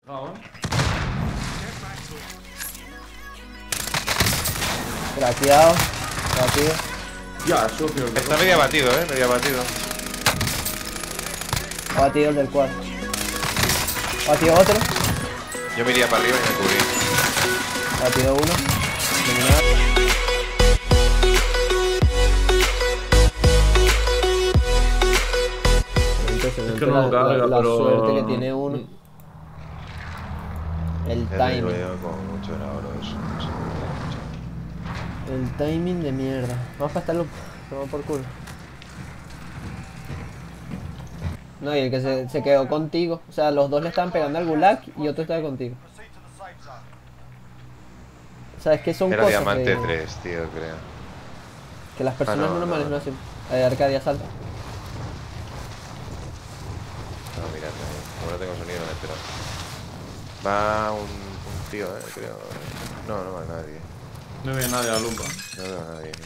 Craqueado. Batido. Ya, socio. Está medio abatido, medio abatido. Batido el del cuarto. Batido otro. Yo me iría para arriba y me cubrí. Batido uno. Eliminado. Es que no lo carga, la pero... suerte que tiene uno. El Ya te timing. digo yo, como mucho era oro eso. El timing de mierda. Vamos a gastarlo. Toma por culo. No, y el que se quedó contigo. O sea, los dos le estaban pegando al gulag y otro estaba contigo. O sea, es que son Era cosas diamante de- 3, tío, creo. que las personas no, normales no. no hacen. Arcadia salta. No, mira, como no tengo sonido, no me entero. Va un tío, creo. No, no va nadie. No viene nadie a la lupa. No veo a nadie.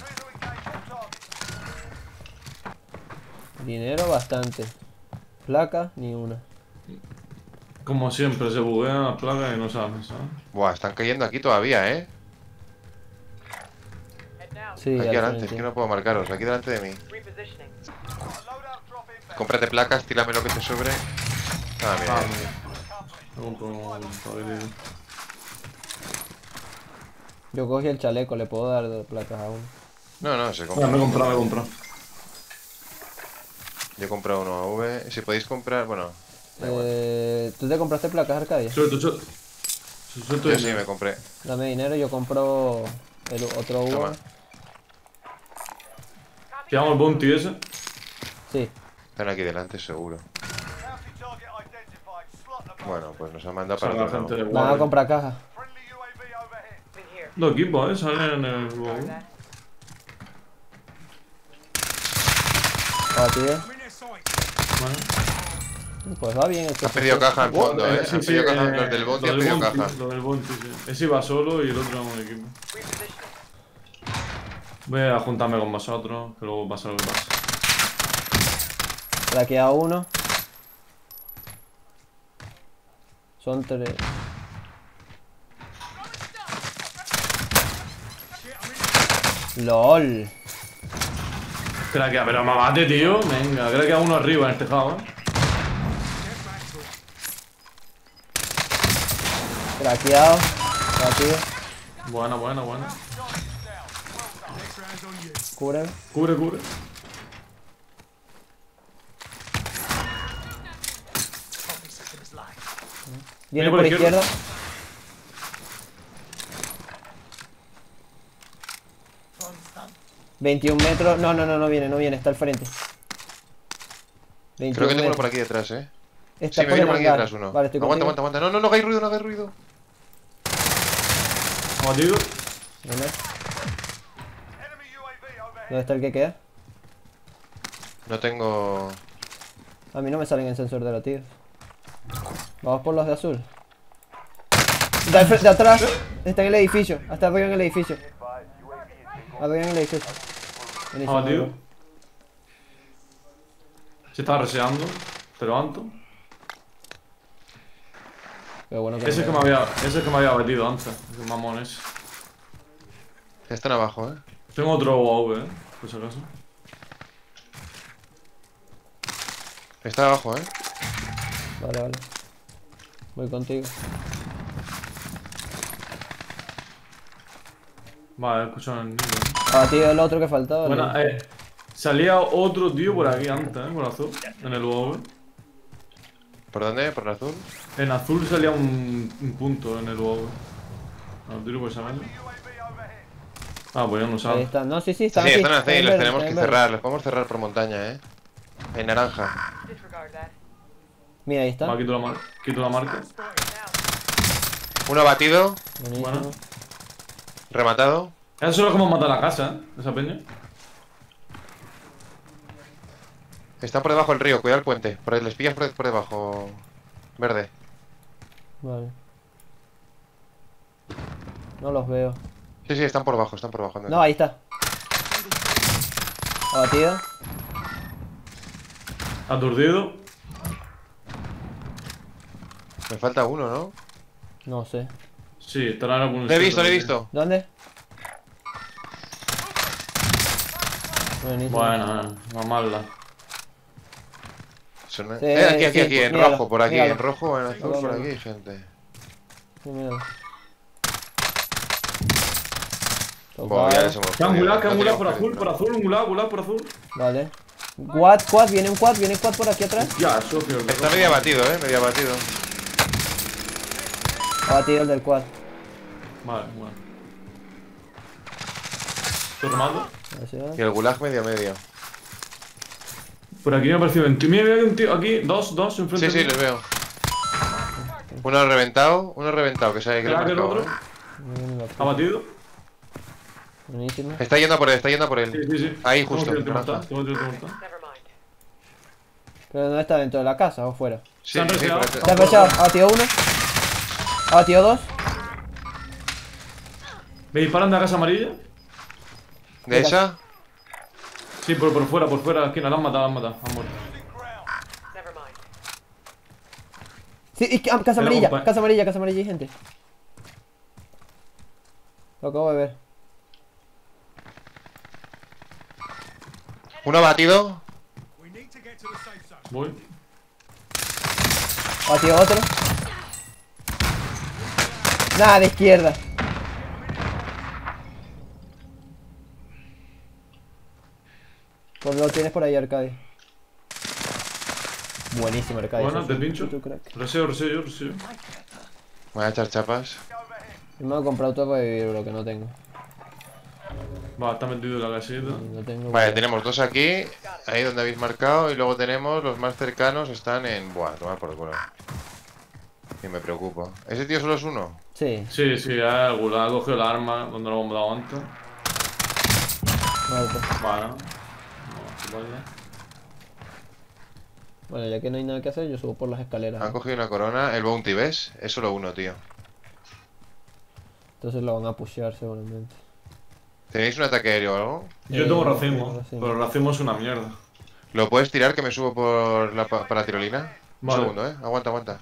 Dinero bastante. Placa, ni una. Como siempre, se buguean las placas y no sabes, ¿sabes? Buah, están cayendo aquí todavía, Sí, Aquí al adelante, es frente. que no puedo marcaros. Aquí delante de mí. Cómprate placas, tírame lo que te sobre. Ah, mira. Ah, mira. Me compro un pabellón. Yo cogí el chaleco, le puedo dar de placas a uno. No, no, se compra. Me he comprado. Yo he comprado uno AV. Si podéis comprar, bueno. da igual. ¿Tú te compraste placas Arcadia? Suelto. Yo sí me compré. Dame dinero, yo compro el otro Uber. Toma. Pillamos el bounty ese. Sí. Están aquí delante, seguro. Bueno, pues nos han mandado para Para la otro gente de lado. Van a guardia. comprar cajas. Dos equipos, salen en el juego. Abatido. Bueno. Pues va bien esto. Has pedido caja en fondo, Sí, Has sí, pedido caja. Los del bounty lo han pedido caja. Lo del bounty, sí. Ese iba solo y el otro era un equipo. Voy a juntarme con vosotros, que luego pasa lo que pasa. Craqueado uno. Son tres. LOL. Craquea, pero mamate, tío. Venga, craquea uno arriba en el tejado, Craqueado. Batido. Buena. Cúbreme. Cubre. Viene por por izquierda. izquierda. $21 metros. No viene, está al frente. 21 Creo que tengo uno metros. por aquí detrás, Está Sí, me por viene el por aquí hangar. detrás uno. Vale, estoy Aguanta. contigo. No hagáis ruido. Abatido. Bueno. ¿Dónde está el que queda? No tengo. A mí no me salen el sensor de la tira. Vamos por los de azul. De atrás. Está en el edificio. Hasta arriba en el edificio. Arriba en el edificio. Buenísimo. Abatido. Se está reseando. Te levanto. Qué bueno que Ese es no que me- me había batido antes. Ese mamón ese. Están abajo, Tengo otro UAV, por si acaso. Está abajo, Vale. Voy contigo. Vale, escucho el niño. Abatido el otro que faltaba. Bueno, salía otro tío por aquí antes, por azul, en el UAV. ¿Por dónde? ¿Por el azul? En azul salía un punto en el UAV. Al tiro por saberlo. Ah, pues ya no Ahí sabe. están. No, sí, Sí, están aquí. están así, Están en los verde, tenemos que están en verde. cerrar. Los podemos cerrar por montaña, En naranja. Mira, ahí está. Va, quito la marca. Uno abatido, Buenísimo. Bueno. rematado. Eso es como mata la casa, esa peña. Están por debajo del río, cuidado el puente. Les pillas por debajo. Verde. Vale. No los veo. Sí, están por debajo, No, ahí está. Abatido. Aturdido. Me falta uno, ¿no? No sé. Sí, estará en algún Le he visto, sitio, le he sí. visto. ¿Dónde? Buenísimo. Bueno, mamarla. Suena- Sí, aquí, sí, en míralo, rojo, por aquí, míralo. en rojo o en azul, Míralo, por aquí míralo. hay gente. Sí, míralo. Bueno, ya les Tocado. hemos Que jodido. angular, No teníamos por azul, crédito. por azul, angular, por azul. Vale. Viene un quad por aquí atrás. Ya, socio. Está medio abatido, medio abatido. Ha batido el del quad. Vale, bueno. Estoy remando. A ver si va. Y el gulag medio. Por aquí me ha parecido 20. Mira, mira, un tío aquí. Dos enfrente. Sí, de sí, mí. les veo. Uno reventado, que sabe que lo he Cracker marcado, otro. Viene la Ha puta. batido. Buenísimo. Está yendo a por él, Sí, sí, sí. Ahí, Tengo justo. tiro de naranja. mortal, tengo tiro de mortal. Pero no está dentro de la casa o fuera. Sí, Se han sí, reseado. por este- Se ha flechado. Ha batido uno. Ha batido dos. ¿Me disparan de la casa amarilla? ¿De esa? Sí, por fuera, la esquina. La han matado, Han muerto. Sí, casa Pero, amarilla. compa- Casa amarilla, hay gente. Lo acabo de ver. Uno batido. Voy. Ha batido otro. Nada, de izquierda. Pues lo tienes por ahí, Arcadi. Buenísimo, Arcadi. Bueno, sos te un pincho. puto crack. Reseo. Voy a echar chapas. Yo me he comprado todo para vivir, lo que no tengo. Va, está metido en la casita. No tengo. Vale, tenemos dos aquí, ahí donde habéis marcado, y luego tenemos los más cercanos, están en... Buah, toma por culo. Y me preocupo. ¿Ese tío solo es uno? Sí, Sí, ha cogido la arma donde lo hemos dado antes. muerto. Bueno. No, vale. Bueno, ya que no hay nada que hacer, yo subo por las escaleras. Han cogido una corona, el bounty, ¿ves? Es solo uno, tío. Entonces lo van a pushear seguramente. ¿Tenéis un ataque aéreo o algo? Yo tengo tengo racimo, racimo. pero el racimo es una mierda. ¿Lo puedes tirar que me subo por para la tirolina? Un Vale. segundo, aguanta.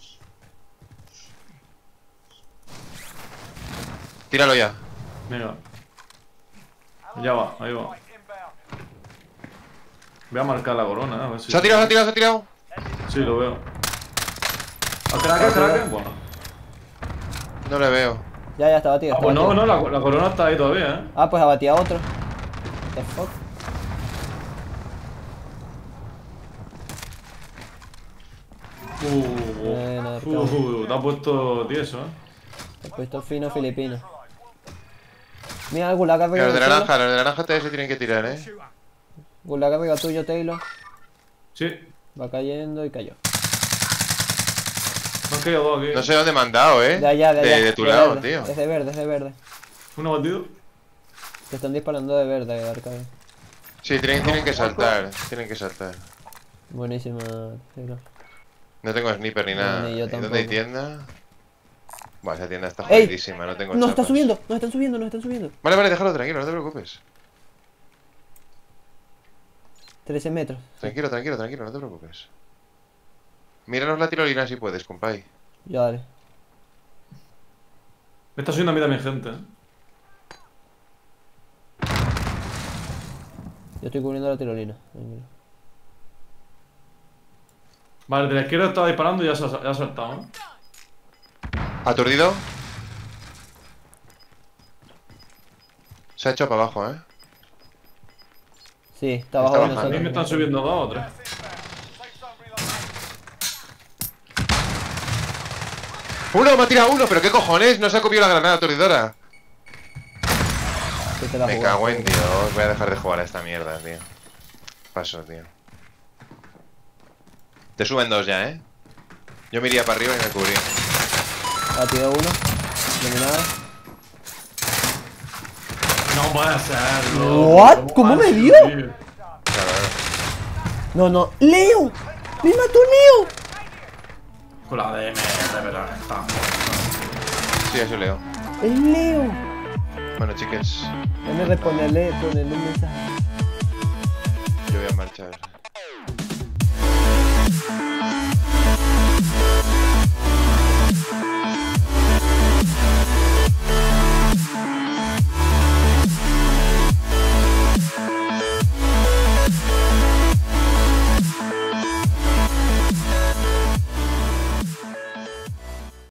Tíralo ya. Venga. Ya va, ahí va. Voy a marcar la corona, a ver si... Se ha tirado. Sí, lo veo. ¿A cracker? Bueno. No le veo. Ya está batido. Ah, Está pues no, batido. la corona está ahí todavía, ¿eh? Ah, pues abatí a otro. The fuck. Buena, Te ha puesto tieso, ¿eh? He puesto fino filipino. Mira el gulag Los arriba de tuyo. naranja, todavía se tienen que tirar, Gulag arriba tuyo, Taylor. Sí. Va cayendo y cayó. Me han caído dos aquí. No sé dónde me han dado, De allá, de allá. De tu lado, verde. tío. Es de verde. Uno batido. Te están disparando de verde, Arcade. Sí, tienen que saltar. Buenísima, Taylor. No tengo sniper ni nada. Ni yo ¿Y dónde hay tampoco. tienda? Buah, esa tienda está ¡Ey! jodidísima, no tengo Nos están chapas. subiendo, nos están subiendo. Vale, déjalo tranquilo, no te preocupes. 13 metros. Tranquilo, no te preocupes. Míranos la tirolina si puedes, compay. Ya, dale. Me está subiendo a mí también gente, ¿eh? Yo estoy cubriendo la tirolina. Tranquilo. Vale, de la izquierda estaba disparando y ya se ha saltado, ¿eh? ¿Aturdido? Se ha hecho para abajo, Sí, está abajo de bajando. A mí nosotros. me están subiendo dos o tres. ¡Uno! ¡Me ha tirado uno! ¿Pero qué cojones? No se ha copiado la granada aturdidora. Que te la Me jugaste. cago en Dios. Voy a dejar de jugar a esta mierda, tío. Paso, tío. Te suben dos ya, ¿eh? Yo me iría para arriba y me cubría. Batido uno. Eliminado. No puede serlo. What? ¿Cómo me dio? Claro, No. ¡Leo! ¡Me mató Leo! Con la DM, de verdad. sí, eso leo. ¡Es Leo! Bueno, chiques, Déjame responderle, ponerle un mensaje. yo voy a marchar.